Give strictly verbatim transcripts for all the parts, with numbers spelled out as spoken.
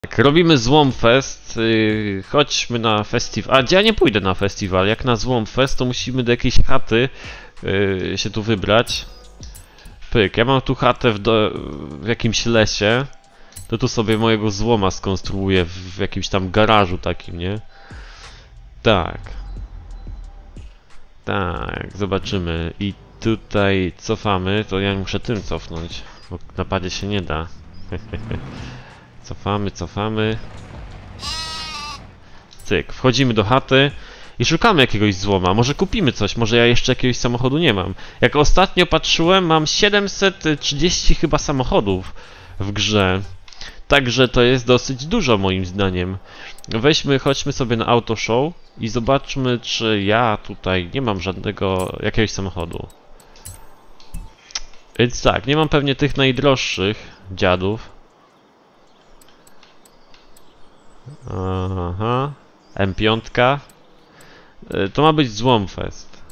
Tak, robimy Złomfest, yy, chodźmy na festiwal, a gdzie ja nie pójdę na festiwal, jak na Złomfest to musimy do jakiejś chaty yy, się tu wybrać. Pyk, ja mam tu chatę w, do, w jakimś lesie, to tu sobie mojego złoma skonstruuję w, w jakimś tam garażu takim, nie? Tak. Tak, zobaczymy i tutaj cofamy, to ja muszę tym cofnąć, bo w napadzie się nie da. Cofamy, cofamy. Cyk, wchodzimy do chaty i szukamy jakiegoś złoma. Może kupimy coś, może ja jeszcze jakiegoś samochodu nie mam. Jak ostatnio patrzyłem, mam siedemset trzydzieści chyba samochodów w grze. Także to jest dosyć dużo moim zdaniem. Weźmy, chodźmy sobie na auto show i zobaczmy, czy ja tutaj nie mam żadnego, jakiegoś samochodu. Więc tak, nie mam pewnie tych najdroższych dziadów. Aha, M pięć. To ma być Złomfest.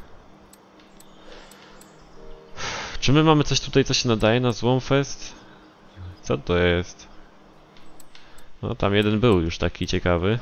Czy my mamy coś tutaj, co się nadaje na Złomfest? Co to jest? No tam jeden był już taki ciekawy.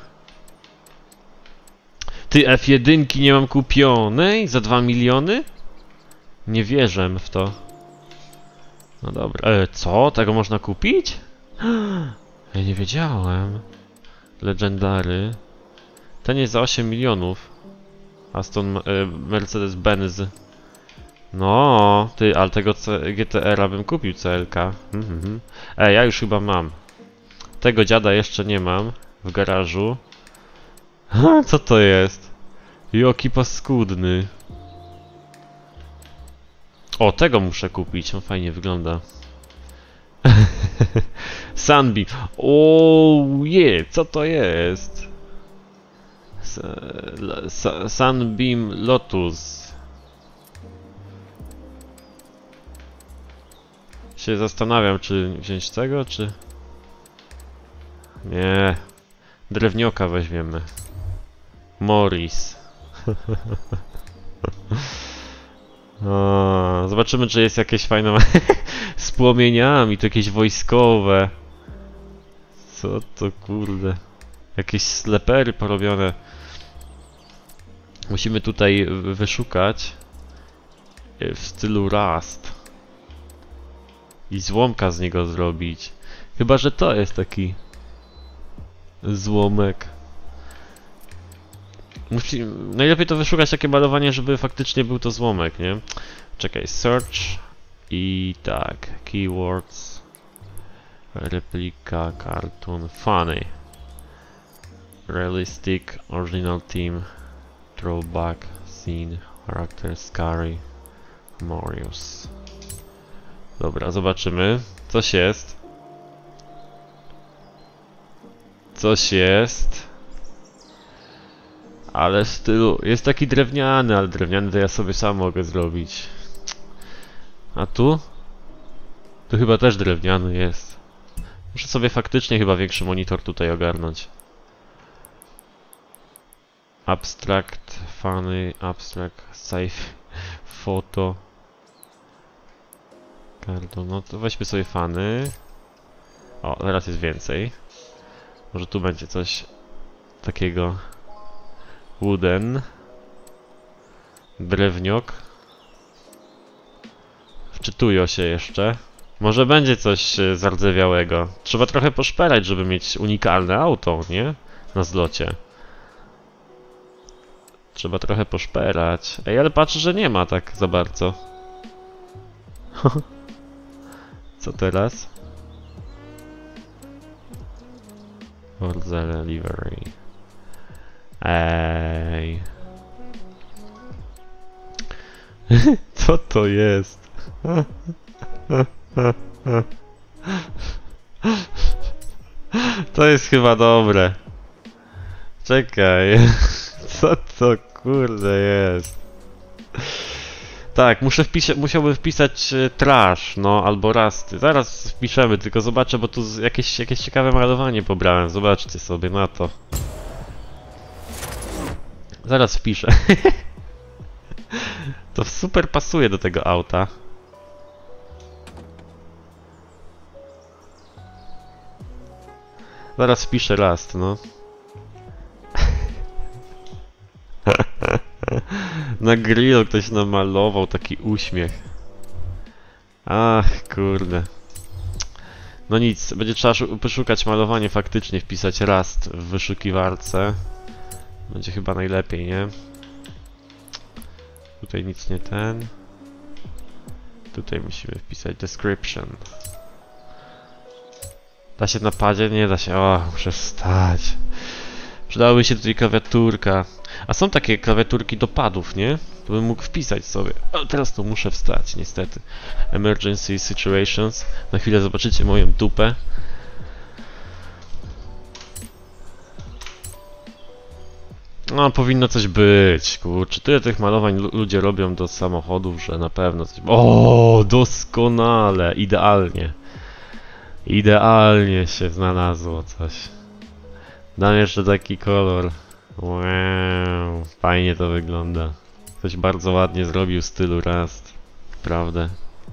Ty, F jeden nie mam kupionej za dwa miliony? Nie wierzę w to. No dobra, e, co? Tego można kupić? Ja nie wiedziałem. Legendary. Ten jest za osiem milionów. Aston e, Mercedes-Benz. No, ty, ale tego G T R-a bym kupił, C L K. Mhm. E, ja już chyba mam. Tego dziada jeszcze nie mam w garażu. Ha, co to jest? Joki paskudny. O, tego muszę kupić, on fajnie wygląda. Sunbeam. O, je, co to jest? Sunbeam Lotus. Się zastanawiam, czy wziąć tego, czy... Nie. Drewnioka weźmiemy. Morris. O, zobaczymy, czy jest jakieś fajne z płomieniami, to jakieś wojskowe. Co to kurde? Jakieś slepery porobione. Musimy tutaj wyszukać w stylu Rust i złomka z niego zrobić. Chyba że to jest taki złomek. Musi... Najlepiej to wyszukać takie malowanie, żeby faktycznie był to złomek, nie? Czekaj, search i tak, keywords, replika, cartoon, funny, realistic, original theme, throwback, scene, character, scary, Morius. Dobra, zobaczymy. Coś jest. Coś jest. Ale w stylu... Jest taki drewniany, ale drewniany to ja sobie sam mogę zrobić. A tu? Tu chyba też drewniany jest. Muszę sobie faktycznie chyba większy monitor tutaj ogarnąć. Abstract, funny, abstract, safe, photo. Cartoon, no to weźmy sobie funny. O, teraz jest więcej. Może tu będzie coś takiego. Wooden. Drewniok. Wczytują się jeszcze. Może będzie coś zardzewiałego. Trzeba trochę poszperać, żeby mieć unikalne auto, nie? Na zlocie. Trzeba trochę poszperać. Ej, ale patrzę, że nie ma tak za bardzo. Co teraz? Forza Livery. Ej. Co to jest? To jest chyba dobre. Czekaj. Co to kurde jest? Tak, muszę wpis musiałbym wpisać e, trash, no, albo rasty. Zaraz wpiszemy, tylko zobaczę, bo tu jakieś, jakieś ciekawe malowanie pobrałem. Zobaczcie sobie na to. Zaraz wpiszę. To super pasuje do tego auta. Zaraz wpiszę Rust, no. Na grillu ktoś namalował taki uśmiech. Ach, kurde. No nic, będzie trzeba poszukać malowanie, faktycznie wpisać Rust w wyszukiwarce. Będzie chyba najlepiej, nie? Tutaj nic nie ten. Tutaj musimy wpisać description. Da się na padzie? Nie da się. O, muszę wstać. Przydałaby się tutaj klawiaturka. A są takie klawiaturki do padów, nie? To bym mógł wpisać sobie. Ale teraz to muszę wstać, niestety. Emergency situations. Na chwilę zobaczycie moją dupę. No, powinno coś być. Kurczę, tyle tych malowań ludzie robią do samochodów, że na pewno coś... O, doskonale, idealnie. Idealnie się znalazło coś. Dam jeszcze taki kolor. Wow, fajnie to wygląda. Ktoś bardzo ładnie zrobił w stylu Rust. Prawda?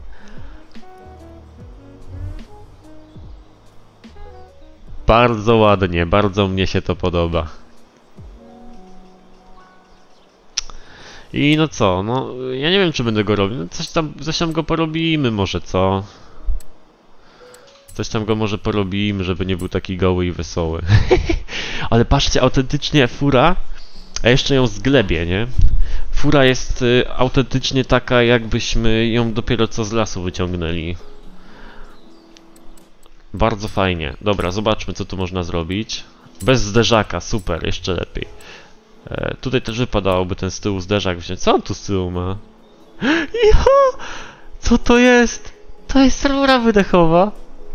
Bardzo ładnie, bardzo mnie się to podoba. I no co, no ja nie wiem, czy będę go robił. No coś tam, coś tam go porobimy może, co? Coś tam go może porobimy, żeby nie był taki goły i wesoły. Ale patrzcie, autentycznie fura, a jeszcze ją zglebię, nie? Fura jest y, autentycznie taka, jakbyśmy ją dopiero co z lasu wyciągnęli. Bardzo fajnie. Dobra, zobaczmy, co tu można zrobić. Bez zderzaka, super, jeszcze lepiej. E, tutaj też wypadałoby ten z tyłu zderzak wziąć. Co on tu z tyłu ma? Jo! Co to jest? To jest rura wydechowa.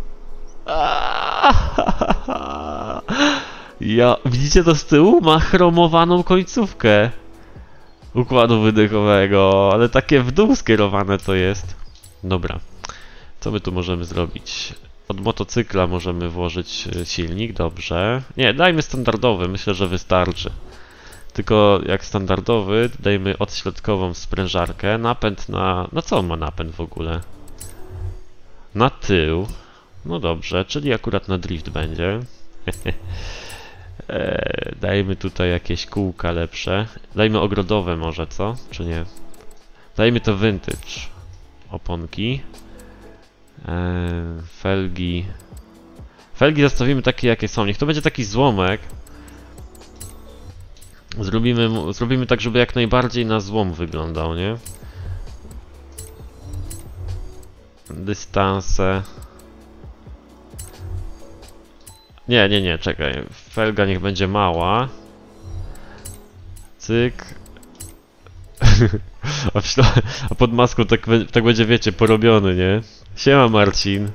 Ja, widzicie to z tyłu? Ma chromowaną końcówkę układu wydechowego, ale takie w dół skierowane to jest. Dobra, co my tu możemy zrobić? Od motocykla możemy włożyć silnik, dobrze. Nie, dajmy standardowy, myślę, że wystarczy. Tylko jak standardowy, dajmy odśrodkową sprężarkę, napęd na... No co on ma napęd w ogóle? Na tył. No dobrze, czyli akurat na drift będzie. eee, dajmy tutaj jakieś kółka lepsze. Dajmy ogrodowe może, co? Czy nie? Dajmy to vintage. Oponki. Eee, felgi. Felgi zostawimy takie, jakie są. Niech to będzie taki złomek. Zrobimy, zrobimy tak, żeby jak najbardziej na złom wyglądał, nie? Dystanse. Nie, nie, nie, czekaj. Felga niech będzie mała. Cyk. a, a pod maską tak, tak będzie, wiecie, porobiony, nie? Siema, Marcin.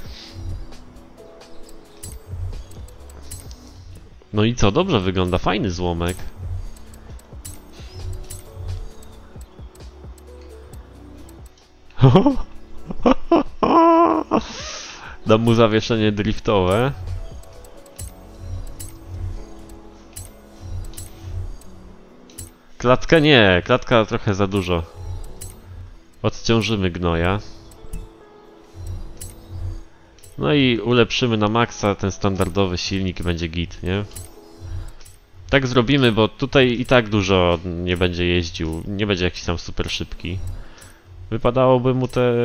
No i co? Dobrze wygląda. Fajny złomek. Dam mu zawieszenie driftowe. Klatka nie, klatka trochę za dużo. Odciążymy gnoja. No i ulepszymy na maksa ten standardowy silnik i będzie git, nie? Tak zrobimy, bo tutaj i tak dużo nie będzie jeździł. Nie będzie jakiś tam super szybki. Wypadałoby mu te...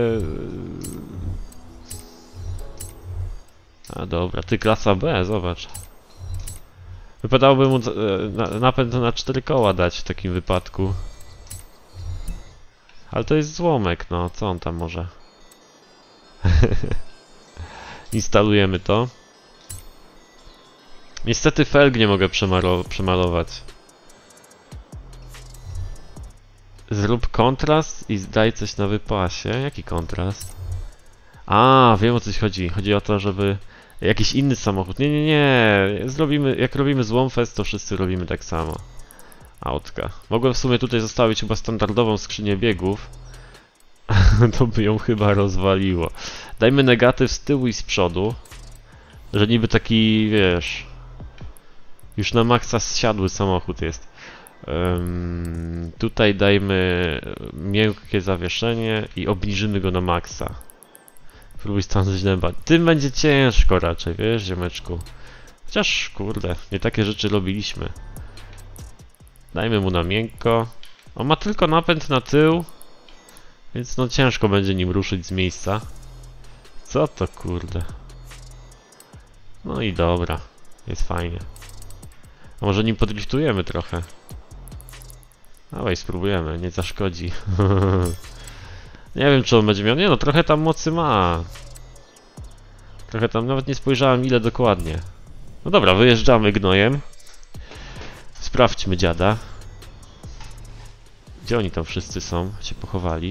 A dobra, ty klasa B, zobacz. Wypadałoby mu napęd na cztery koła dać w takim wypadku. Ale to jest złomek, no, co on tam może? Instalujemy to. Niestety felg nie mogę przemalować. Zrób kontrast i daj coś na wypasie. Jaki kontrast? A, wiem, o coś chodzi. Chodzi o to, żeby jakiś inny samochód. Nie, nie, nie. Zrobimy, jak robimy Złomfest, to wszyscy robimy tak samo. Autka. Mogłem w sumie tutaj zostawić chyba standardową skrzynię biegów. To by ją chyba rozwaliło. Dajmy negatyw z tyłu i z przodu. Że niby taki, wiesz... Już na maksa zsiadły samochód jest. Um, tutaj dajmy miękkie zawieszenie i obniżymy go na maksa. Próbuj stanąć dęba. Tym będzie ciężko raczej, wiesz, ziomeczku. Chociaż, kurde, nie takie rzeczy robiliśmy. Dajmy mu na miękko. On ma tylko napęd na tył, więc no ciężko będzie nim ruszyć z miejsca. Co to, kurde? No i dobra, jest fajnie. A może nim podriftujemy trochę? Dawaj, spróbujemy, nie zaszkodzi. Nie wiem, czy on będzie miał... Nie no, trochę tam mocy ma. Trochę tam, nawet nie spojrzałem ile dokładnie. No dobra, wyjeżdżamy gnojem. Sprawdźmy dziada. Gdzie oni tam wszyscy są? Się pochowali.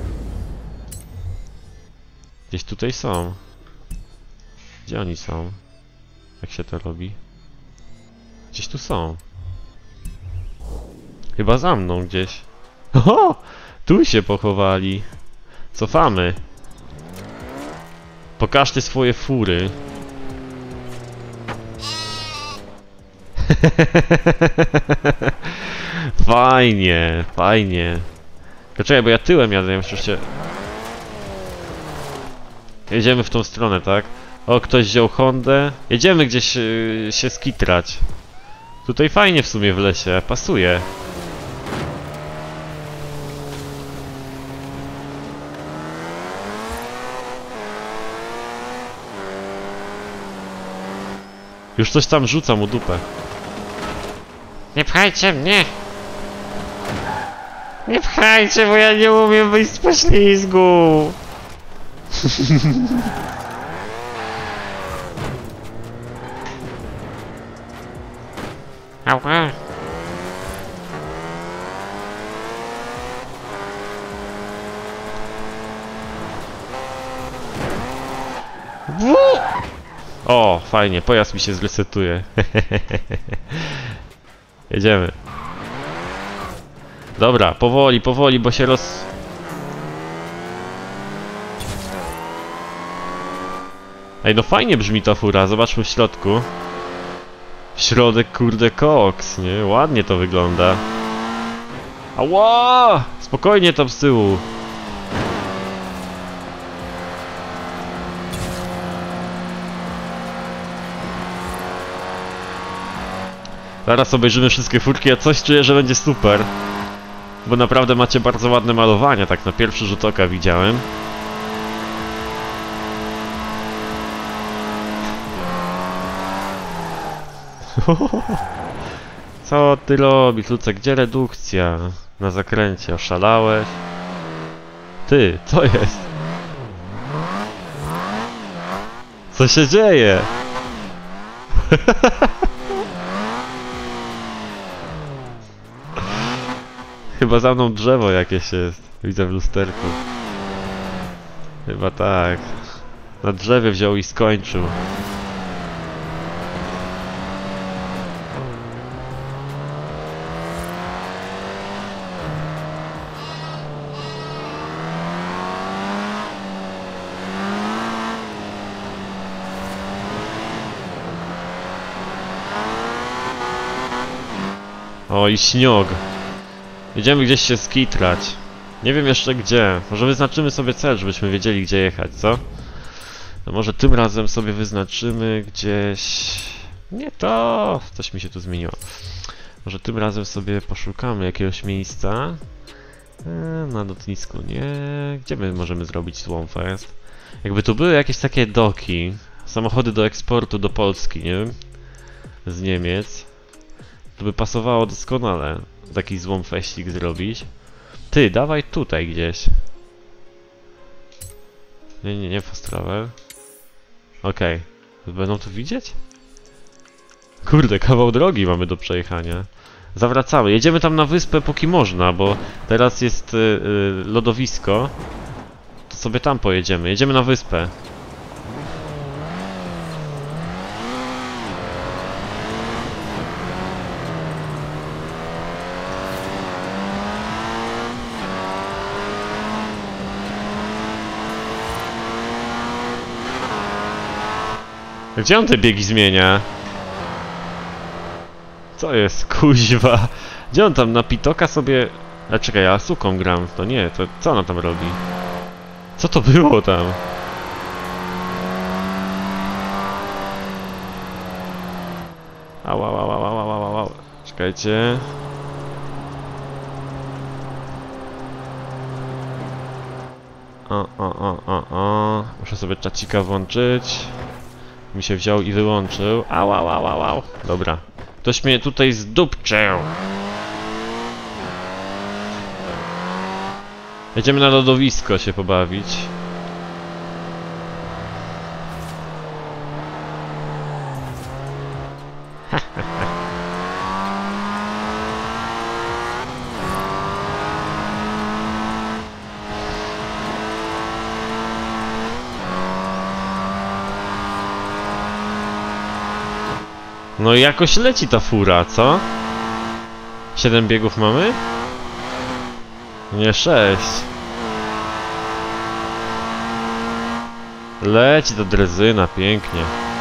Gdzieś tutaj są. Gdzie oni są? Jak się to robi? Gdzieś tu są. Chyba za mną gdzieś. Oho! Tu się pochowali. Cofamy. Pokażcie swoje fury. Fajnie, fajnie. Poczekaj, bo ja tyłem jadę, ja oczywiście... Jedziemy w tą stronę, tak? O, ktoś wziął Hondę. Jedziemy gdzieś yy, się skitrać. Tutaj fajnie w sumie w lesie, pasuje. Już coś tam rzuca mu dupę. Nie pchajcie mnie! Nie pchajcie, bo ja nie umiem wyjść z poślizgu! Ała! O, fajnie, pojazd mi się zresetuje. Jedziemy. Dobra, powoli, powoli, bo się roz... Ej, no fajnie brzmi ta fura, zobaczmy w środku. W środek, kurde, koks, nie? Ładnie to wygląda. Ała! Spokojnie tam z tyłu. Zaraz obejrzymy wszystkie furki, ja coś czuję, że będzie super. Bo naprawdę macie bardzo ładne malowania, tak na pierwszy rzut oka widziałem. Co ty robisz, Lucek? Gdzie redukcja? Na zakręcie, oszalałeś? Ty, co jest? Co się dzieje? Chyba za mną drzewo jakieś jest. Widzę w lusterku. Chyba tak. Na drzewie wziął i skończył. O, i śniog. Jedziemy gdzieś się skitrać. Nie wiem jeszcze gdzie. Może wyznaczymy sobie cel, żebyśmy wiedzieli gdzie jechać, co? No może tym razem sobie wyznaczymy gdzieś... Nie to! Coś mi się tu zmieniło. Może tym razem sobie poszukamy jakiegoś miejsca. Eee, na lotnisku nie. Gdzie my możemy zrobić Swampfest? Jakby tu były jakieś takie doki. Samochody do eksportu do Polski, nie wiem? Z Niemiec. To by pasowało doskonale. Taki Swampfestik zrobić. Ty, dawaj tutaj gdzieś. Nie, nie, nie, fast travel. Okej. Okay. Będą tu widzieć? Kurde, kawał drogi mamy do przejechania. Zawracamy. Jedziemy tam na wyspę póki można, bo teraz jest y, y, lodowisko. To sobie tam pojedziemy. Jedziemy na wyspę. Gdzie on te biegi zmienia? Co jest, kuźwa? Gdzie on tam na pitoka sobie... A czekaj, ja suką gram. To nie, to co ona tam robi? Co to było tam? Au, au, au, au, au, au, au. Czekajcie. O, o, o, o, o. Muszę sobie czacika włączyć. Mi się wziął i wyłączył. Au, au, au, au, au. Dobra. Ktoś mnie tutaj zdupczył. Jedziemy na lodowisko się pobawić. No i jakoś leci ta fura, co? Siedem biegów mamy? Nie, sześć. Leci ta drezyna, pięknie.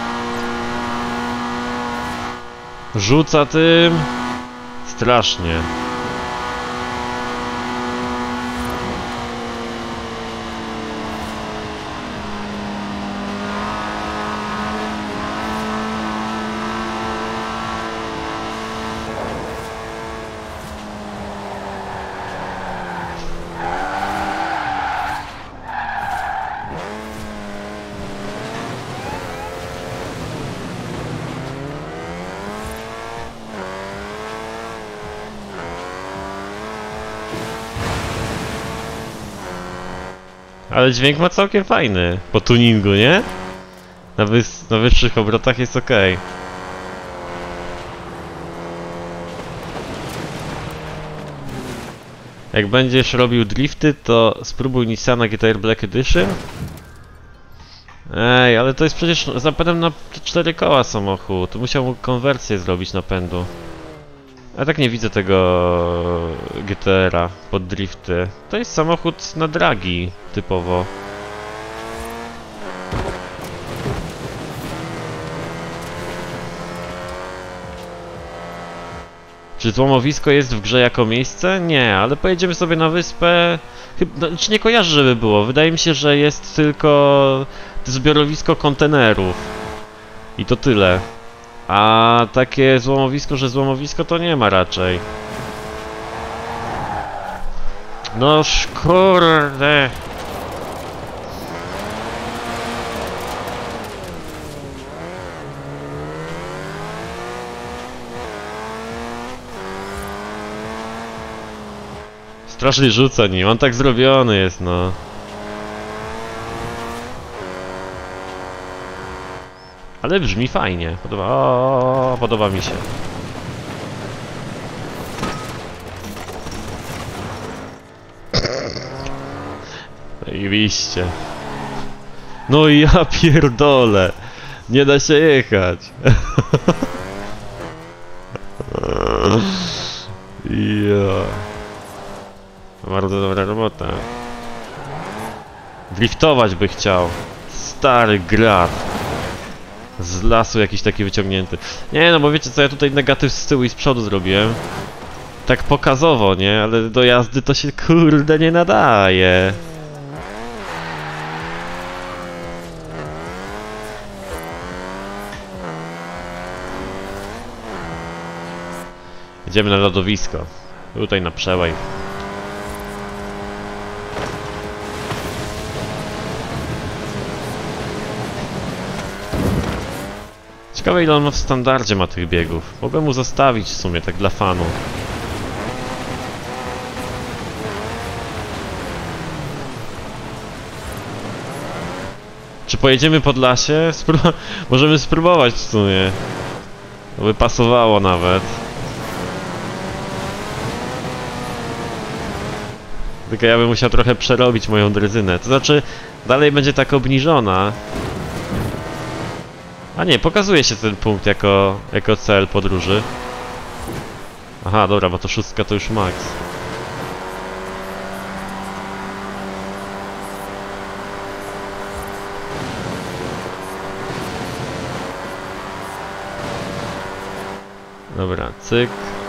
Rzuca tym. Strasznie. Ale dźwięk ma całkiem fajny. Po tuningu, nie? Na, wys na wyższych obrotach jest ok. Jak będziesz robił drifty, to spróbuj Nissana G T R Black Edition. Ej, ale to jest przecież zapewne na cztery koła samochód. To musiał konwersję zrobić napędu. Ja tak nie widzę tego G T R-a pod drifty. To jest samochód na dragi typowo. Czy złomowisko jest w grze jako miejsce? Nie, ale pojedziemy sobie na wyspę. Chyba, no, czy nie kojarzę, żeby było? Wydaje mi się, że jest tylko zbiorowisko kontenerów. I to tyle. A takie złomowisko, że złomowisko to nie ma raczej. No kurde. Strasznie rzuca nim, on tak zrobiony jest, no. Ale brzmi fajnie, podoba, o, podoba mi się. Zajebiście. No i ja pierdolę. Nie da się jechać. Ja. Bardzo dobra robota. Driftować by chciał. Stary grat. Z lasu jakiś taki wyciągnięty. Nie no, bo wiecie co, ja tutaj negatyw z tyłu i z przodu zrobiłem. Tak pokazowo, nie? Ale do jazdy to się kurde nie nadaje. Idziemy na lodowisko. Tutaj na przełaj. Ciekawe ile on ma w standardzie ma tych biegów. Mogłem mu zostawić w sumie, tak dla fanu. Czy pojedziemy pod lasie? Spró możemy spróbować w sumie. To by pasowało nawet. Tylko ja bym musiał trochę przerobić moją drezynę. To znaczy, dalej będzie tak obniżona. A nie, pokazuje się ten punkt jako, jako cel podróży. Aha, dobra, bo to szóstka to już max. Dobra, cyk.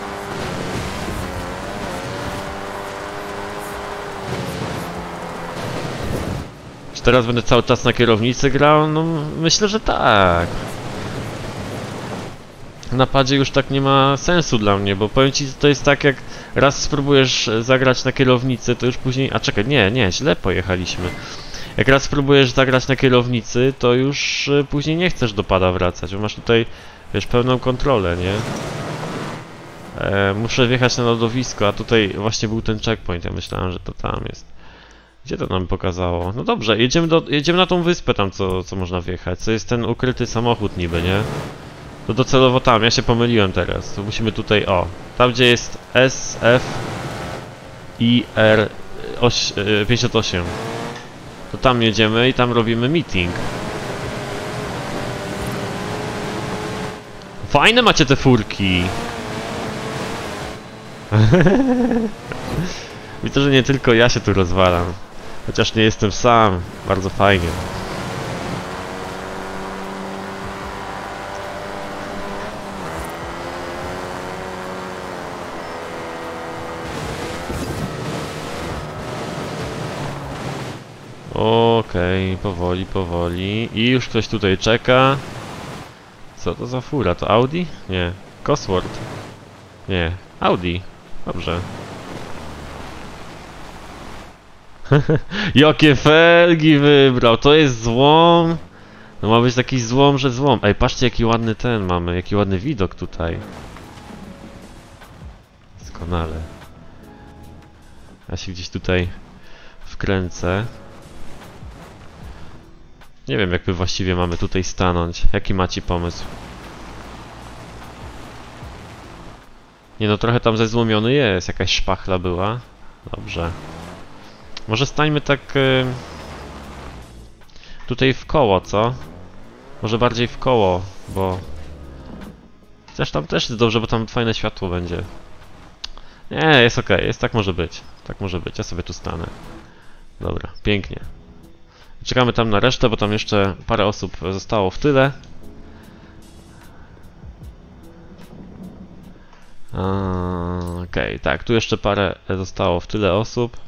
Czy teraz będę cały czas na kierownicy grał? No myślę, że tak. na padzie już tak nie ma sensu dla mnie, bo powiem ci, to jest tak jak raz spróbujesz zagrać na kierownicy, to już później... A czekaj, nie, nie, źle pojechaliśmy. Jak raz spróbujesz zagrać na kierownicy, to już później nie chcesz do pada wracać, bo masz tutaj, wiesz, pełną kontrolę, nie? E, muszę wjechać na lodowisko, a tutaj właśnie był ten checkpoint, ja myślałem, że to tam jest. Gdzie to nam pokazało? No dobrze, jedziemy, do, jedziemy na tą wyspę tam, co, co można wjechać, co jest ten ukryty samochód niby, nie? To docelowo tam, ja się pomyliłem teraz, to musimy tutaj, o, tam gdzie jest S F I R pięćdziesiąt osiem. To tam jedziemy i tam robimy meeting. Fajne macie te furki. Widzę, że nie tylko ja się tu rozwalam. Chociaż nie jestem sam. Bardzo fajnie. Okej, okay, powoli, powoli. I już ktoś tutaj czeka. Co to za fura? To Audi? Nie. Cosworth? Nie. Audi. Dobrze. Jakie felgi wybrał! To jest złom! No ma być taki złom, że złom. Ej, patrzcie jaki ładny ten mamy, jaki ładny widok tutaj. Doskonale. Ja się gdzieś tutaj wkręcę. Nie wiem, jak my właściwie mamy tutaj stanąć. Jaki macie pomysł? Nie no, trochę tam zezłomiony jest. Jakaś szpachla była. Dobrze. Może stańmy tak... Yy, tutaj w koło, co? Może bardziej w koło, bo... Chociaż tam też jest dobrze, bo tam fajne światło będzie. Nie, jest okej, okay. Jest, tak może być. Tak może być, ja sobie tu stanę. Dobra, pięknie. Czekamy tam na resztę, bo tam jeszcze parę osób zostało w tyle. Okej, okay, tak, tu jeszcze parę zostało w tyle osób.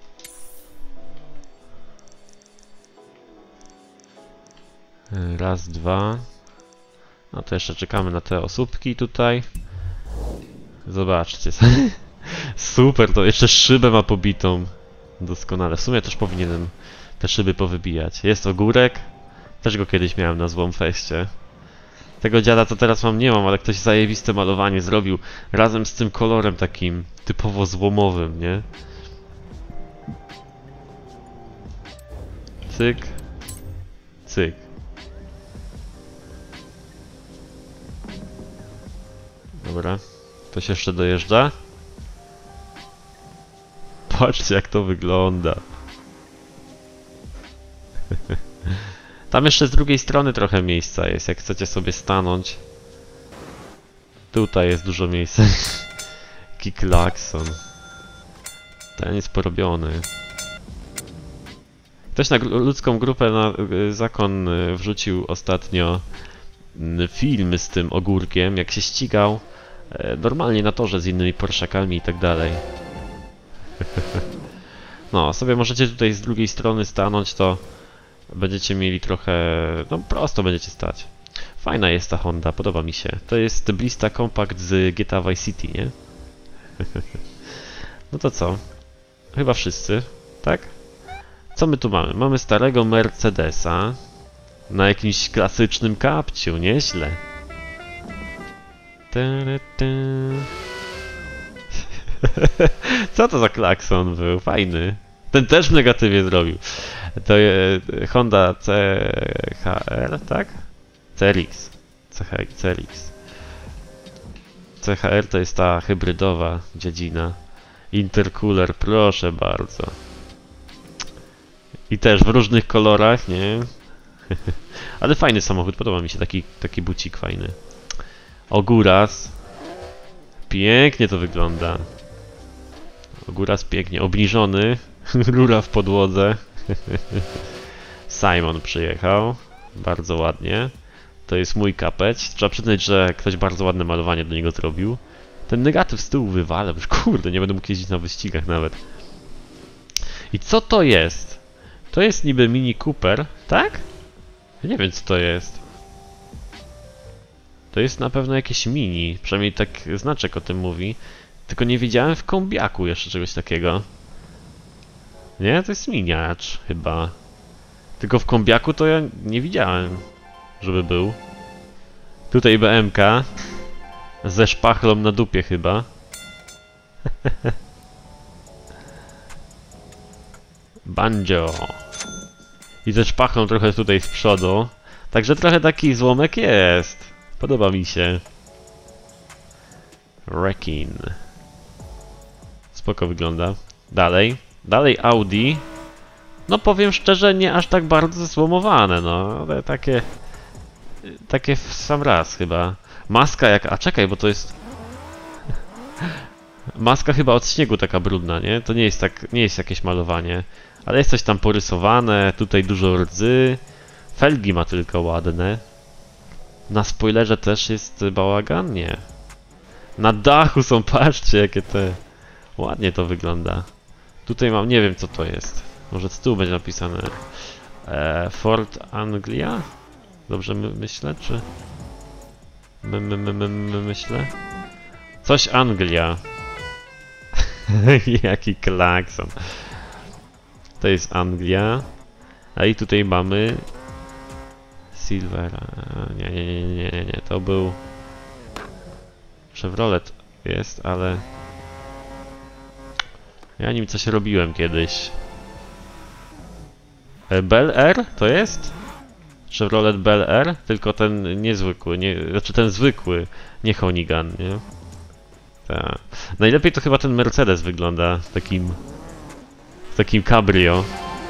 Raz, dwa. No to jeszcze czekamy na te osóbki tutaj. Zobaczcie. Super, to jeszcze szybę ma pobitą. Doskonale. W sumie też powinienem te szyby powybijać. Jest ogórek. Też go kiedyś miałem na złom feście. Tego dziada to teraz mam nie mam, ale ktoś zajebiste malowanie zrobił. Razem z tym kolorem takim typowo złomowym, nie? Cyk. Cyk. Dobra. Ktoś jeszcze dojeżdża? Patrzcie jak to wygląda. Tam jeszcze z drugiej strony trochę miejsca jest, jak chcecie sobie stanąć. Tutaj jest dużo miejsca. Jaki klakson. Ten jest porobiony. Ktoś na ludzką grupę na zakon wrzucił ostatnio film z tym ogórkiem, jak się ścigał normalnie na torze z innymi Porszakami i tak dalej. No, sobie możecie tutaj z drugiej strony stanąć, to będziecie mieli trochę... no prosto będziecie stać. Fajna jest ta Honda, podoba mi się. To jest Blista Compact z G T A Vice City, nie? No to co? Chyba wszyscy, tak? Co my tu mamy? Mamy starego Mercedesa na jakimś klasycznym kapciu, nieźle. Co to za klakson był? Fajny. Ten też w negatywie zrobił. To jest Honda C H R, tak? C R X. C H R. C H R to jest ta hybrydowa dziedzina. Intercooler, proszę bardzo. I też w różnych kolorach, nie? Ale fajny samochód, podoba mi się taki, taki bucik fajny. Ogóras. Pięknie to wygląda. Ogóras pięknie, obniżony. Rura w podłodze. Simon przyjechał. Bardzo ładnie. To jest mój kapeć. Trzeba przyznać, że ktoś bardzo ładne malowanie do niego zrobił. Ten negatyw z tyłu wywalę, już kurde, nie będę mógł jeździć na wyścigach nawet. I co to jest? To jest niby Mini Cooper, tak? Ja nie wiem co to jest. To jest na pewno jakieś mini, przynajmniej tak znaczek o tym mówi. Tylko nie widziałem w kombiaku jeszcze czegoś takiego. Nie? To jest miniacz chyba. Tylko w kombiaku to ja nie widziałem, żeby był. Tutaj B M K. Ze szpachlą na dupie chyba. Banjo. I ze szpachlą trochę tutaj z przodu. Także trochę taki złomek jest. Podoba mi się. Rekin. Spoko wygląda. Dalej. Dalej Audi. No powiem szczerze, nie aż tak bardzo złomowane, no. Ale takie... Takie w sam raz chyba. Maska jak... A czekaj, bo to jest... Maska chyba od śniegu taka brudna, nie? To nie jest tak... Nie jest jakieś malowanie. Ale jest coś tam porysowane. Tutaj dużo rdzy. Felgi ma tylko ładne. Na spoilerze też jest bałagan? Nie. Na dachu są, patrzcie jakie te... Ładnie to wygląda. Tutaj mam, nie wiem co to jest. Może z tyłu będzie napisane. E, Ford Anglia? Dobrze my, myślę, czy... My, my, my, my, my myślę? Coś Anglia. Jaki klakson. To jest Anglia. A i tutaj mamy... Silvera. Nie, nie, nie, nie, nie, nie. To był... Chevrolet jest, ale... Ja nim coś robiłem kiedyś. Bel Air to jest? Chevrolet Bel Air? Tylko ten niezwykły, nie, znaczy ten zwykły, nie Honigan, nie? Ta. Najlepiej to chyba ten Mercedes wygląda w takim... w takim cabrio.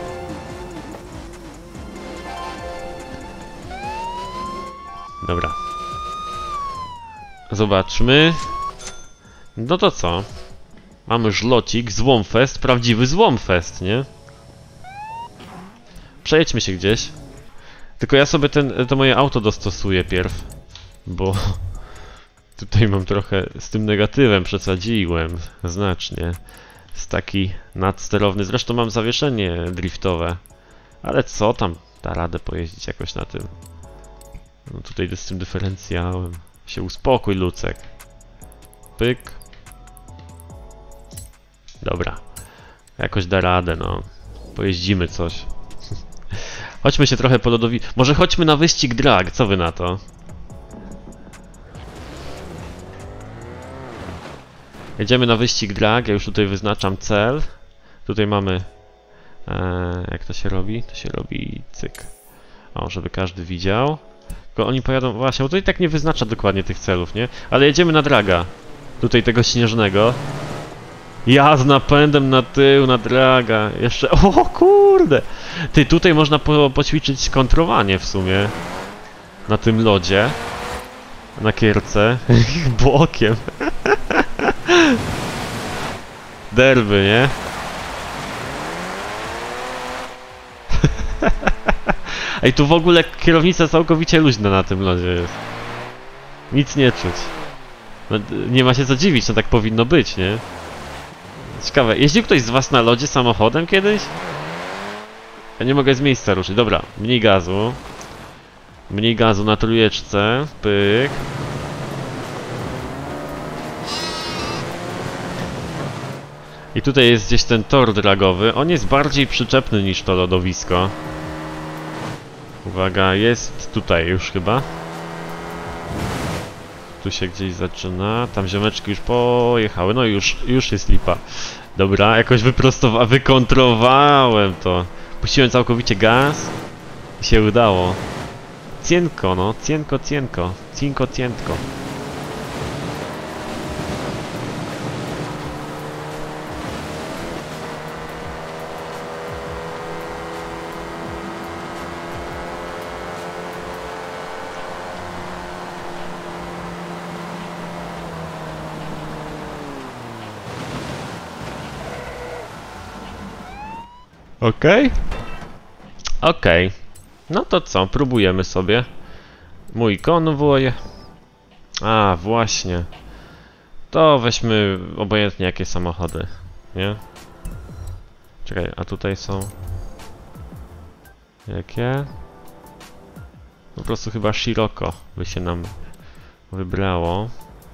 Dobra. Zobaczmy. No to co? Mamy żlocik, Złomfest, prawdziwy Złomfest, nie? Przejedźmy się gdzieś. Tylko ja sobie ten, to moje auto dostosuję pierw. Bo... Tutaj mam trochę z tym negatywem, przesadziłem znacznie. Jest taki nadsterowny, zresztą mam zawieszenie driftowe. Ale co tam, da radę pojeździć jakoś na tym. No tutaj z tym dyferencjałem. Się uspokój, Lucek. Pyk. Dobra. Jakoś da radę, no. Pojeździmy coś. Chodźmy się trochę po lodowi... Może chodźmy na wyścig drag, co wy na to? Jedziemy na wyścig drag, ja już tutaj wyznaczam cel. Tutaj mamy... E, jak to się robi? To się robi cyk. O, żeby każdy widział. Tylko oni pojadą... Właśnie, bo to i tak nie wyznacza dokładnie tych celów, nie? Ale jedziemy na draga. Tutaj tego śnieżnego. Ja z napędem na tył, na draga. Jeszcze... O kurde! Ty, tutaj można po, poćwiczyć kontrowanie w sumie. Na tym lodzie. Na kierce. Bokiem. Derby, nie? Ej, tu w ogóle kierownica całkowicie luźna na tym lodzie jest. Nic nie czuć. No, nie ma się co dziwić, no tak powinno być, nie? Ciekawe, jeździł ktoś z was na lodzie samochodem kiedyś? Ja nie mogę z miejsca ruszyć. Dobra, mniej gazu. Mniej gazu na trójeczce. Pyk. I tutaj jest gdzieś ten tor dragowy. On jest bardziej przyczepny niż to lodowisko. Uwaga, jest tutaj już chyba. Tu się gdzieś zaczyna. Tam ziomeczki już pojechały. No już, już jest lipa. Dobra, jakoś wyprostowałem, wykontrowałem to. Puściłem całkowicie gaz i się udało. Cienko, no. Cienko, cienko. Cienko, cienko. Okej? Okay? Okej. Okay. No to co? Próbujemy sobie. Mój konwój. A, właśnie. To weźmy obojętnie jakie samochody. Nie? Czekaj, a tutaj są... Jakie? Po prostu chyba Scirocco by się nam wybrało.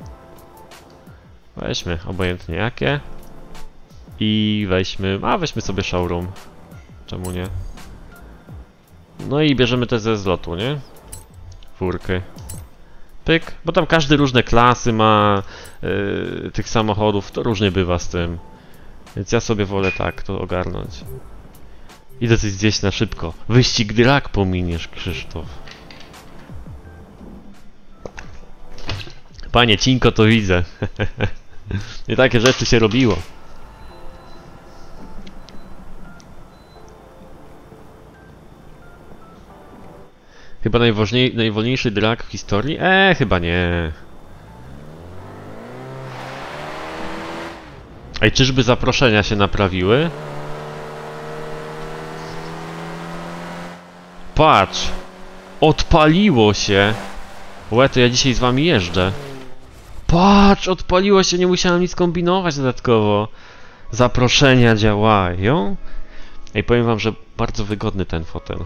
Weźmy obojętnie jakie. I weźmy, a weźmy sobie showroom. Czemu nie? No i bierzemy te ze zlotu, nie? Furky. Pyk, bo tam każdy różne klasy ma yy, tych samochodów, to różnie bywa z tym. Więc ja sobie wolę tak to ogarnąć. Idę coś zjeść na szybko. Wyścig drag pominiesz, Krzysztof. Panie Cinko, to widzę. Nie takie rzeczy się robiło. Chyba najważniej, najwolniejszy drag w historii? Eee, chyba nie. Ej, czyżby zaproszenia się naprawiły? Patrz! Odpaliło się! Łe, to ja dzisiaj z wami jeżdżę. Patrz! Odpaliło się, nie musiałem nic kombinować dodatkowo. Zaproszenia działają. Ej, powiem wam, że bardzo wygodny ten fotel.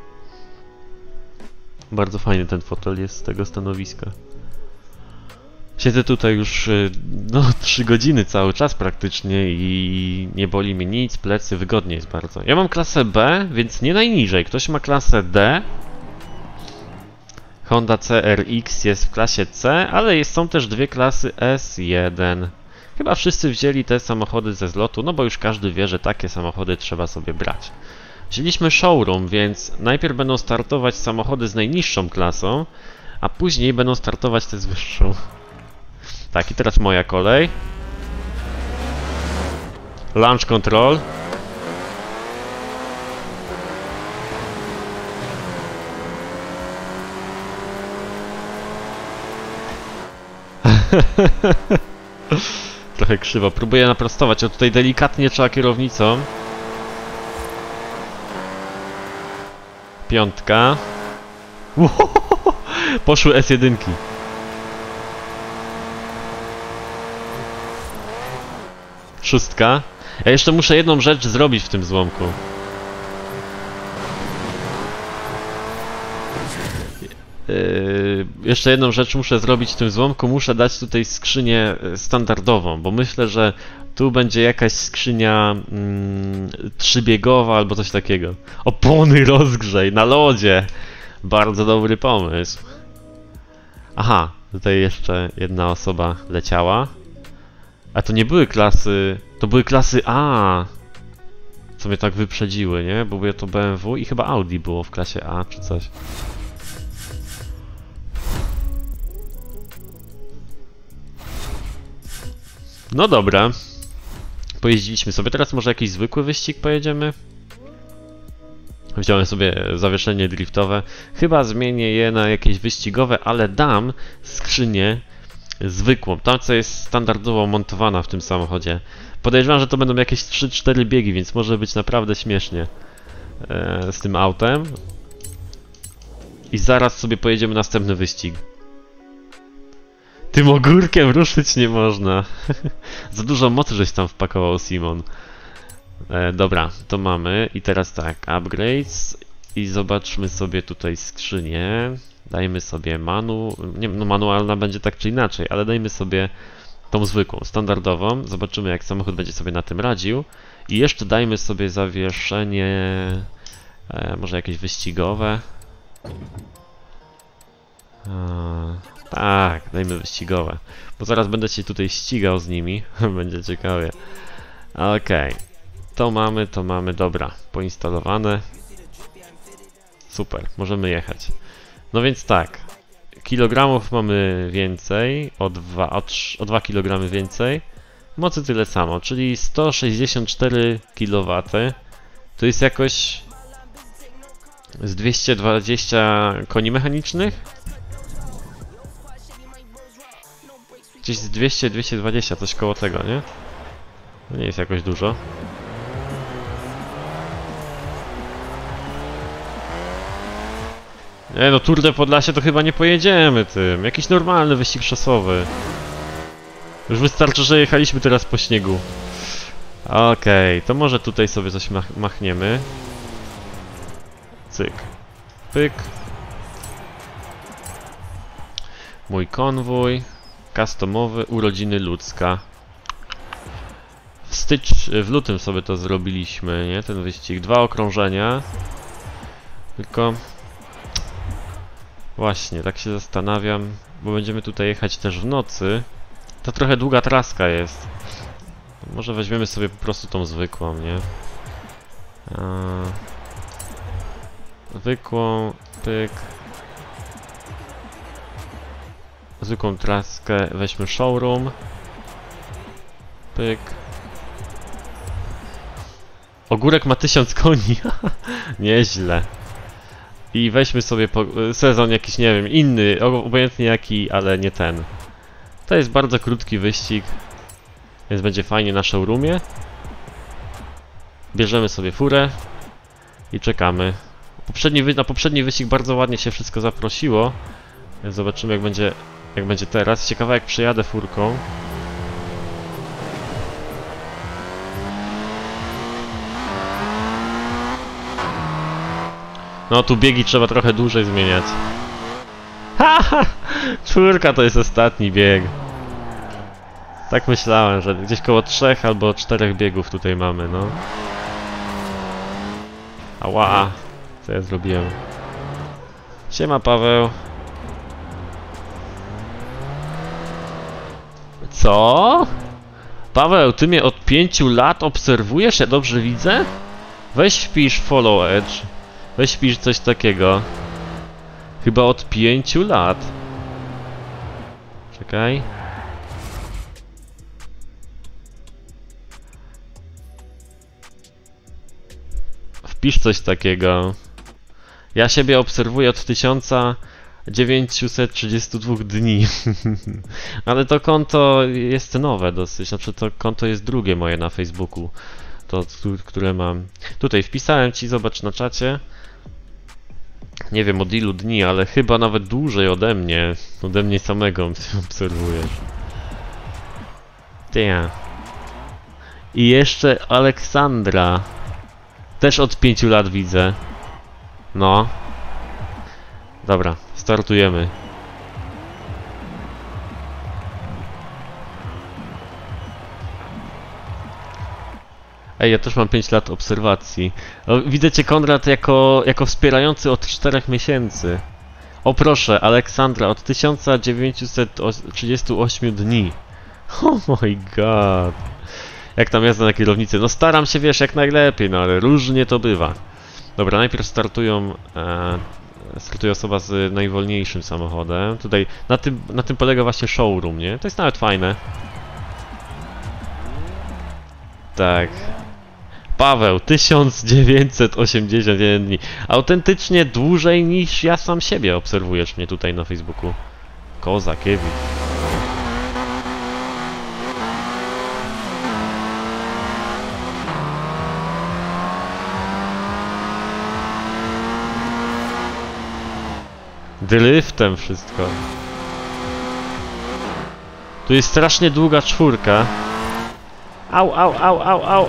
Bardzo fajny ten fotel jest z tego stanowiska. Siedzę tutaj już no trzy godziny cały czas praktycznie i nie boli mnie nic, plecy, wygodnie jest bardzo. Ja mam klasę B, więc nie najniżej. Ktoś ma klasę D. Honda C R X jest w klasie C, ale jest, są też dwie klasy S jeden. Chyba wszyscy wzięli te samochody ze zlotu, no bo już każdy wie, że takie samochody trzeba sobie brać. Wzięliśmy showroom, więc najpierw będą startować samochody z najniższą klasą, a później będą startować te z wyższą. Tak, i teraz moja kolej. Launch control. Trochę krzywo. Próbuję naprostować, a tutaj delikatnie trzeba kierownicą. Piątka. Poszły S jeden. Szóstka. Ja jeszcze muszę jedną rzecz zrobić w tym złomku. Yy, jeszcze jedną rzecz muszę zrobić w tym złomku. Muszę dać tutaj skrzynię standardową, bo myślę, że tu będzie jakaś skrzynia mm, trzybiegowa albo coś takiego. Opony rozgrzej na lodzie. Bardzo dobry pomysł. Aha, tutaj jeszcze jedna osoba leciała. A to nie były klasy... To były klasy A! Co mnie tak wyprzedziły, nie? Bo było to B M W i chyba Audi było w klasie A, czy coś. No dobra. Pojeździliśmy sobie. Teraz może jakiś zwykły wyścig pojedziemy? Wziąłem sobie zawieszenie driftowe. Chyba zmienię je na jakieś wyścigowe, ale dam skrzynię zwykłą, tam co jest standardowo montowana w tym samochodzie. Podejrzewam, że to będą jakieś trzy cztery biegi, więc może być naprawdę śmiesznie e, z tym autem. I zaraz sobie pojedziemy następny wyścig. Tym ogórkiem ruszyć nie można. Za dużo mocy żeś tam wpakował, Simon. E, dobra, to mamy. I teraz tak, upgrades. I zobaczmy sobie tutaj skrzynię. Dajmy sobie manu... Nie, no manualna będzie tak czy inaczej, ale dajmy sobie tą zwykłą, standardową. Zobaczymy, jak samochód będzie sobie na tym radził. I jeszcze dajmy sobie zawieszenie... E, może jakieś wyścigowe. A, tak, dajmy wyścigowe. Bo zaraz będę się tutaj ścigał z nimi. Będzie ciekawie. Okej. Okay. To mamy, to mamy. Dobra, poinstalowane. Super, możemy jechać. No więc tak, kilogramów mamy więcej, o dwa, o trzy, o dwa kilogramy więcej, mocy tyle samo, czyli sto sześćdziesiąt cztery kilowatów, to jest jakoś z dwieście dwadzieścia koni mechanicznych? Gdzieś z dwieście dwieście dwadzieścia, coś koło tego, nie? To nie jest jakoś dużo. Nie no, Tour de Podlasie to chyba nie pojedziemy tym. Jakiś normalny wyścig szosowy. Już wystarczy, że jechaliśmy teraz po śniegu. Okej, okay, to może tutaj sobie coś mach machniemy. Cyk. Pyk. Mój konwój. Customowy, urodziny ludzka. W stycz... w lutym sobie to zrobiliśmy, nie? Ten wyścig. Dwa okrążenia. Tylko... Właśnie, tak się zastanawiam, bo będziemy tutaj jechać też w nocy. To trochę długa traska jest. Może weźmiemy sobie po prostu tą zwykłą, nie? A... Zwykłą, pyk. Zwykłą traskę, weźmy showroom. Pyk. Ogórek ma tysiąc koni. Nieźle. I weźmy sobie po, sezon jakiś, nie wiem, inny, obojętnie jaki, ale nie ten. To jest bardzo krótki wyścig, więc będzie fajnie na showroomie. Bierzemy sobie furę i czekamy. Poprzedni wy, na poprzedni wyścig bardzo ładnie się wszystko zaprosiło, więc zobaczymy jak będzie, jak będzie teraz. Ciekawe jak przejadę furką. No tu biegi trzeba trochę dłużej zmieniać. Haha! Czwórka to jest ostatni bieg. Tak myślałem, że gdzieś koło trzech albo czterech biegów tutaj mamy, no. Ała! Co ja zrobiłem? Siema Paweł. Co? Paweł, ty mnie od pięciu lat obserwujesz? Ja dobrze widzę? Weź wpisz follow edge. Weź wpisz coś takiego. Chyba od pięciu lat. Czekaj. Wpisz coś takiego. Ja siebie obserwuję od tysiąca dziewięćset trzydziestu dwóch dni. Ale to konto jest nowe dosyć. Znaczy to konto jest drugie moje na Facebooku. To, które mam. Tutaj wpisałem ci, zobacz na czacie. Nie wiem od ilu dni, ale chyba nawet dłużej ode mnie. Ode mnie samego obserwujesz. Ty. I jeszcze Aleksandra. Też od pięciu lat widzę. No. Dobra, startujemy. Ej, ja też mam pięć lat obserwacji. O, widzę cię, Konrad, jako, jako wspierający od czterech miesięcy. O proszę, Aleksandra, od tysiąca dziewięćset trzydziestu ośmiu dni. Oh my god. Jak tam jazda na kierownicy? No staram się, wiesz, jak najlepiej, no ale różnie to bywa. Dobra, najpierw startują... E, startuje osoba z najwolniejszym samochodem. Tutaj, na tym, na tym polega właśnie showroom, nie? To jest nawet fajne. Tak. Paweł, tysiąc dziewięćset osiemdziesiąt jeden dni. Autentycznie dłużej niż ja sam siebie obserwujesz mnie tutaj na Facebooku. Kozakiewicz. Driftem wszystko. Tu jest strasznie długa czwórka. Au, au, au, au, au.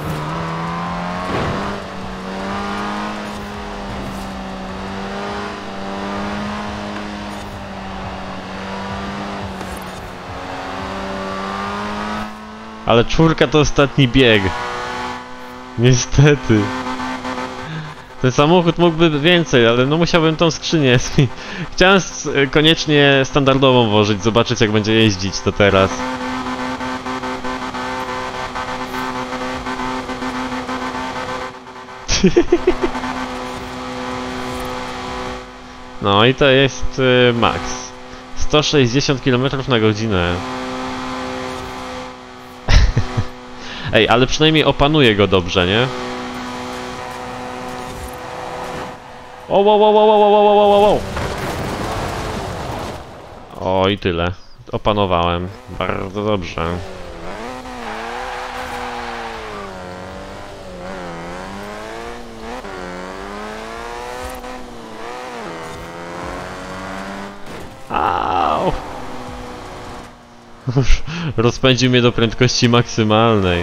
Ale czwórka to ostatni bieg. Niestety. Ten samochód mógłby więcej, ale no musiałbym tą skrzynię. Chciałem koniecznie standardową włożyć, zobaczyć jak będzie jeździć to teraz. No i to jest y, max. sto sześćdziesiąt kilometrów na godzinę. Ej, ale przynajmniej opanuję go dobrze, nie? O, wow, wow, wow, wow, wow, wow, wow, wow. O, i tyle. Opanowałem. Bardzo dobrze. Au! Rozpędził mnie do prędkości maksymalnej.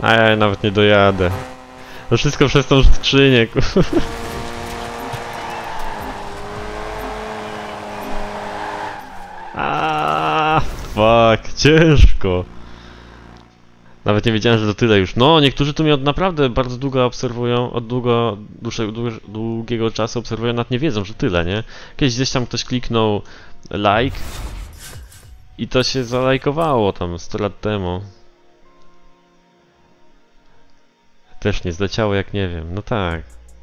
A ja nawet nie dojadę. To wszystko przez tą skrzynię, ku... Aaaa, fuck, ciężko. Nawet nie wiedziałem, że to tyle już. No, niektórzy tu mnie od naprawdę bardzo długo obserwują, od długo, dłuższego, długiego czasu obserwują, nawet nie wiedzą, że tyle, nie? Kiedyś gdzieś tam ktoś kliknął like i to się zalajkowało tam sto lat temu. Też nie zleciało jak nie wiem, no tak.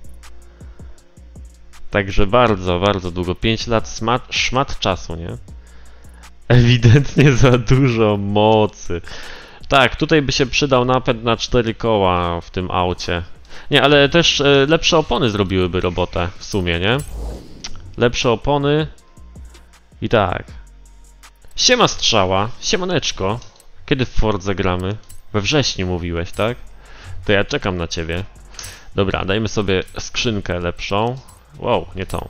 Także bardzo, bardzo długo. pięć lat smat, szmat czasu, nie? Ewidentnie za dużo mocy. Tak, tutaj by się przydał napęd na cztery koła w tym aucie. Nie, ale też e, lepsze opony zrobiłyby robotę w sumie, nie? Lepsze opony. I tak. Siema strzała, siemaneczko. Kiedy w Fordze gramy? We wrześniu mówiłeś, tak? To ja czekam na ciebie. Dobra, dajmy sobie skrzynkę lepszą. Wow, nie tą.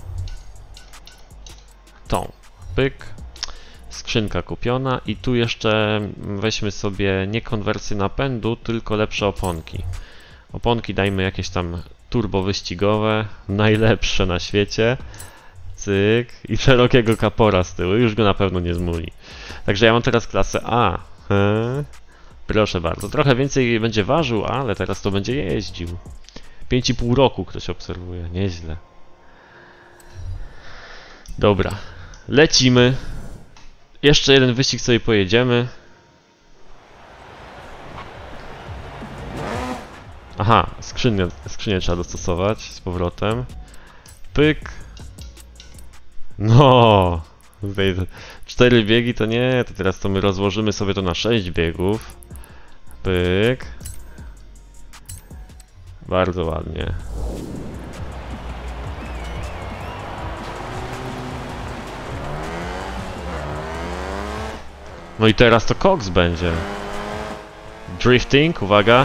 Tą. Pyk. Skrzynka kupiona i tu jeszcze weźmy sobie nie konwersję napędu, tylko lepsze oponki. Oponki dajmy jakieś tam turbo wyścigowe, najlepsze na świecie. Cyk. I szerokiego kapora z tyłu, już go na pewno nie zmuli. Także ja mam teraz klasę A. He? Proszę bardzo. Trochę więcej będzie ważył, ale teraz to będzie jeździł. pięć i pół roku ktoś obserwuje, nieźle. Dobra, lecimy. Jeszcze jeden wyścig sobie pojedziemy. Aha, skrzynię, skrzynię trzeba dostosować z powrotem. Pyk. No, tutaj cztery biegi to nie, to teraz to my rozłożymy sobie to na sześć biegów. Pyk. Bardzo ładnie. No i teraz to koks będzie. Drifting, uwaga.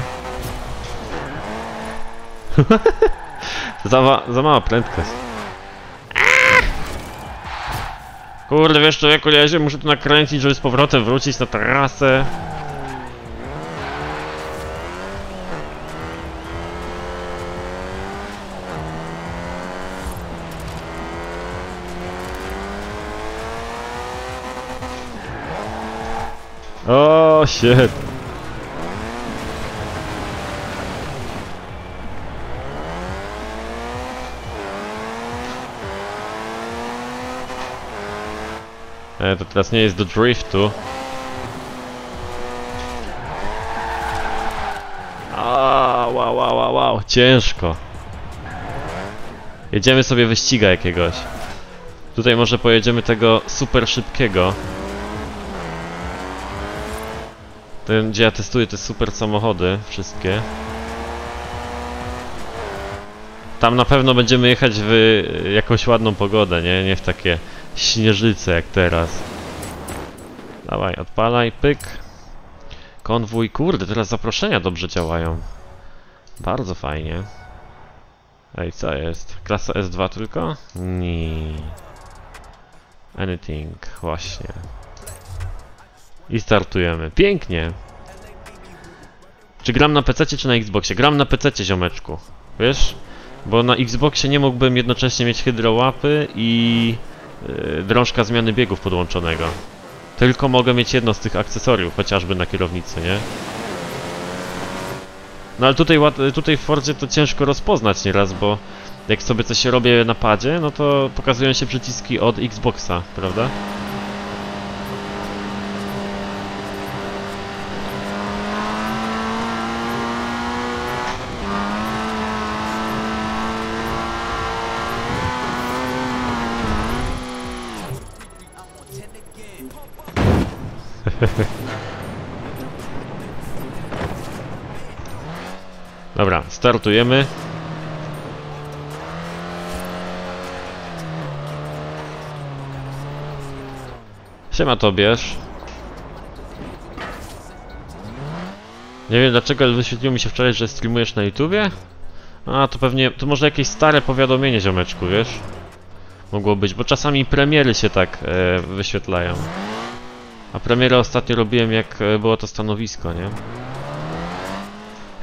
za, ma, za mała prędkość. Kurde, wiesz co, jako jeźdź, muszę tu nakręcić, żeby z powrotem wrócić na trasę. O, oh, shit. E, to teraz nie jest do driftu. A, wow, wow, wow, wow, ciężko. Jedziemy sobie wyściga jakiegoś. Tutaj może pojedziemy tego super szybkiego. Ten, gdzie ja testuję te super samochody, wszystkie. Tam na pewno będziemy jechać w jakąś ładną pogodę, nie? Nie w takie śnieżyce jak teraz. Dawaj, odpalaj, pyk. Konwój, kurde, teraz zaproszenia dobrze działają. Bardzo fajnie. Ej, co jest? Klasa S dwa tylko? Nie. Anything, właśnie. I startujemy. Pięknie! Czy gram na pececie, czy na Xboxie? Gram na pececie, ziomeczku. Wiesz? Bo na Xboxie nie mógłbym jednocześnie mieć hydrołapy i yy, drążka zmiany biegów podłączonego. Tylko mogę mieć jedno z tych akcesoriów, chociażby na kierownicy, nie? No ale tutaj, tutaj w Fordzie to ciężko rozpoznać nieraz, bo jak sobie coś robię na padzie, no to pokazują się przyciski od Xboxa, prawda? Dobra, startujemy. Siema Tobiasz. Nie wiem dlaczego, ale wyświetliło mi się wczoraj, że streamujesz na YouTubie. A, to pewnie, to może jakieś stare powiadomienie, ziomeczku, wiesz? Mogło być, bo czasami premiery się tak e, wyświetlają. A premierę ostatnio robiłem, jak było to stanowisko, nie?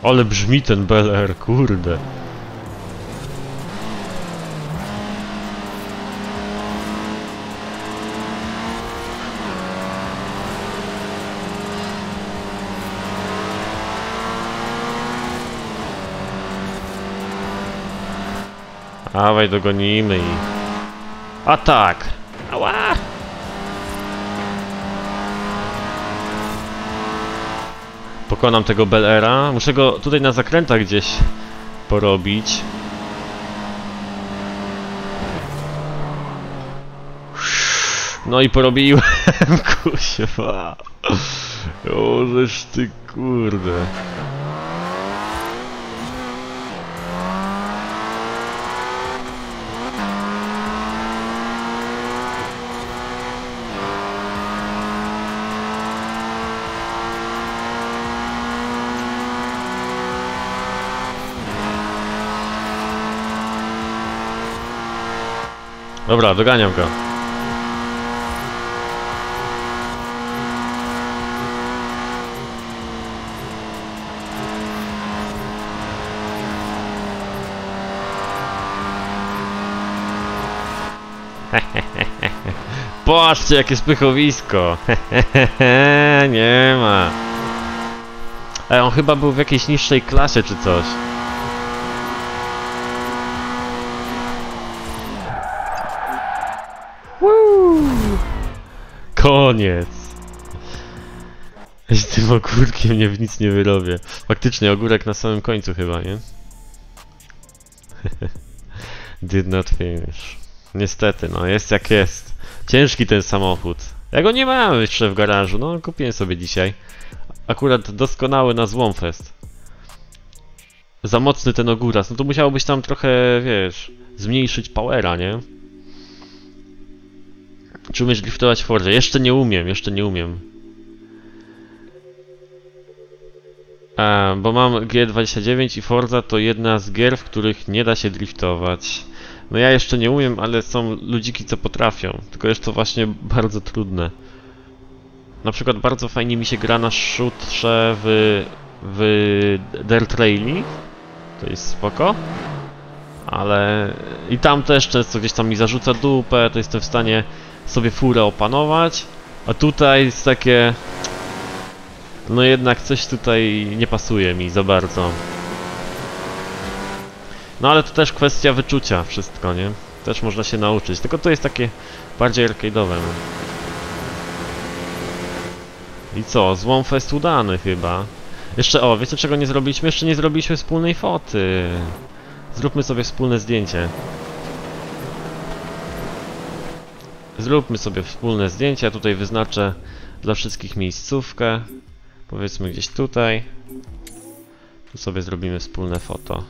Ale brzmi ten B L R, kurde. Dawaj, dogonimy ich. Atak! Ała! Pokonam tego B L R-a. Muszę go tutaj na zakrętach gdzieś porobić. No i porobiłem, kuźwa. O, żeż ty kurde. Dobra, doganiam go. Patrzcie, jakie spychowisko. Nie ma. E, on chyba był w jakiejś niższej klasie czy coś. Koniec! Z tym ogórkiem nie w nic nie wyrobię. Faktycznie ogórek na samym końcu chyba, nie? Did not finish. Niestety, no jest jak jest. Ciężki ten samochód. Ja go nie mam jeszcze w garażu, no kupiłem sobie dzisiaj. Akurat doskonały na Złomfest. Za mocny ten ogóras, no to musiałobyś tam trochę, wiesz, zmniejszyć powera, nie? Czy umiesz driftować w Forzie? Jeszcze nie umiem, jeszcze nie umiem. A, bo mam G dwadzieścia dziewięć i Forza to jedna z gier, w których nie da się driftować. No ja jeszcze nie umiem, ale są ludziki, co potrafią. Tylko jest to właśnie bardzo trudne. Na przykład bardzo fajnie mi się gra na shootrze w, w Dirt Rally. To jest spoko. Ale i tam też często gdzieś tam mi zarzuca dupę, to jestem w stanie sobie furę opanować. A tutaj jest takie... No jednak coś tutaj nie pasuje mi za bardzo. No ale to też kwestia wyczucia wszystko, nie? Też można się nauczyć, tylko to jest takie bardziej arcade'owe. I co? Złomfest udany chyba. Jeszcze, o, wiecie czego nie zrobiliśmy? Jeszcze nie zrobiliśmy wspólnej foty. Zróbmy sobie wspólne zdjęcie. Zróbmy sobie wspólne zdjęcie, ja tutaj wyznaczę dla wszystkich miejscówkę. Powiedzmy gdzieś tutaj. Tu sobie zrobimy wspólne foto.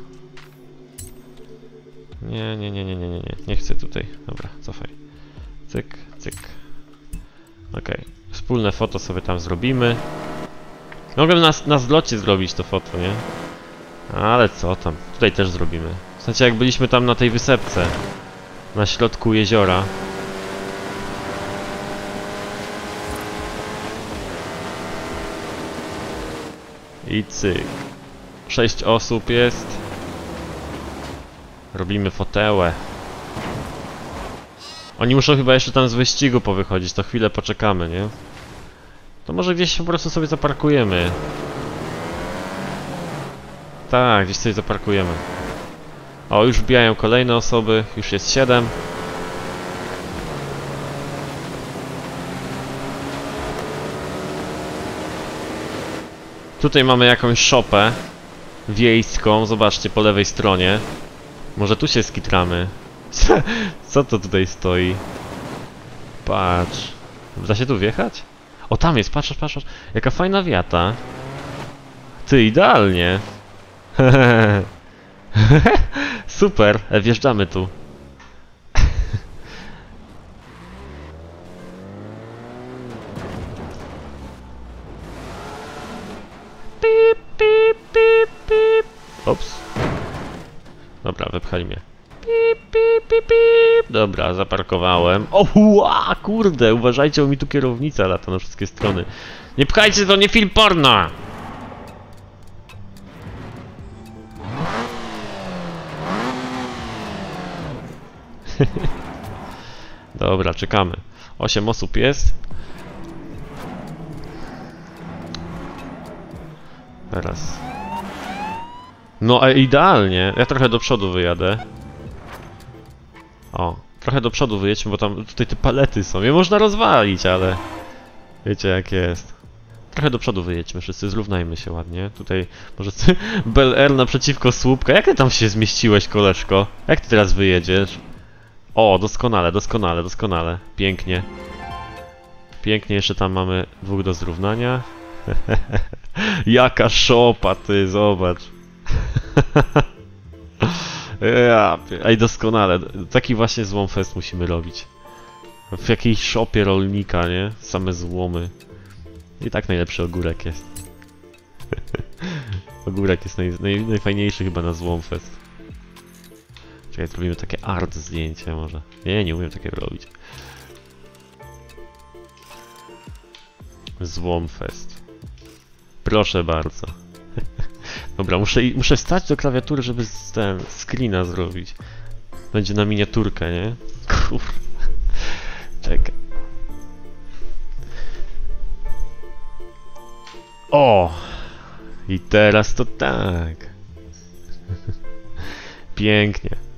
Nie, nie, nie, nie, nie, nie, nie, nie chcę tutaj. Dobra, cofaj. Cyk, cyk. Okej, okay. Wspólne foto sobie tam zrobimy. Mogę na, na zlocie zrobić to foto, nie? Ale co tam? Tutaj też zrobimy. W sensie jak byliśmy tam na tej wysepce. Na środku jeziora. I cyk. Sześć osób jest. Robimy fotełę. Oni muszą chyba jeszcze tam z wyścigu powychodzić, to chwilę poczekamy, nie? To może gdzieś po prostu sobie zaparkujemy. Tak, gdzieś sobie zaparkujemy. O, już wbijają kolejne osoby, już jest siedem. Tutaj mamy jakąś szopę wiejską, zobaczcie po lewej stronie. Może tu się skitramy. Co to tutaj stoi? Patrz. Da się tu wjechać? O, tam jest, patrz, patrz, patrz. Jaka fajna wiata. Ty, idealnie. Super, wjeżdżamy tu. Pip, pip, pip, pip. Ops. Dobra, wepchali mnie. Pip, pip, pip, pip. Dobra, zaparkowałem. O, ua, kurde, uważajcie, bo mi tu kierownica lata na wszystkie strony. Nie pchajcie, to nie film porno! Dobra, czekamy. Osiem osób jest. Teraz. No, a idealnie. Ja trochę do przodu wyjadę. O, trochę do przodu wyjedźmy, bo tam tutaj te palety są. Je można rozwalić, ale... Wiecie jak jest. Trochę do przodu wyjedźmy wszyscy, zrównajmy się ładnie. Tutaj może Bel Air naprzeciwko słupka. Jak ty tam się zmieściłeś, koleżko? Jak ty teraz wyjedziesz? O, doskonale, doskonale, doskonale. Pięknie. Pięknie, jeszcze tam mamy dwóch do zrównania. Jaka szopa, ty, zobacz. Ja, ej, doskonale. Taki właśnie złom fest musimy robić. W jakiejś szopie rolnika, nie? Same złomy. I tak najlepszy ogórek jest. Ogórek jest naj, naj, najfajniejszy chyba na złom fest. Czekaj, zrobimy takie art zdjęcie może. Nie, nie umiem takiego robić. Złom fest. Proszę bardzo. Dobra, muszę, muszę wstać do klawiatury, żeby ten screena zrobić. Będzie na miniaturkę, nie? Kur... Czekaj. O! I teraz to tak. Pięknie.